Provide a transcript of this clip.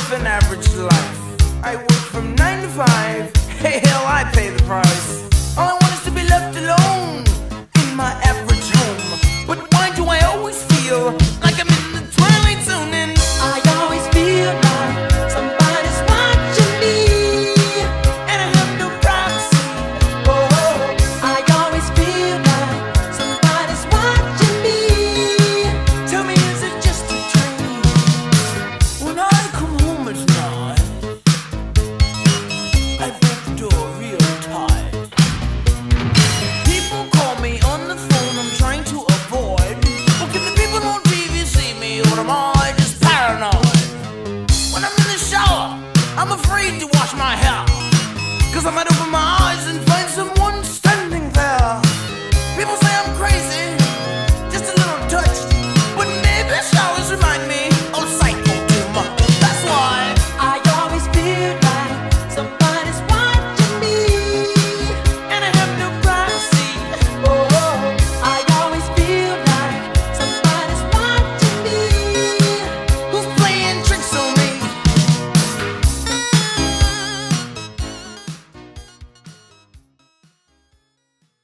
live an average life. I work from 9 to 5. Hey, hell, I pay the price.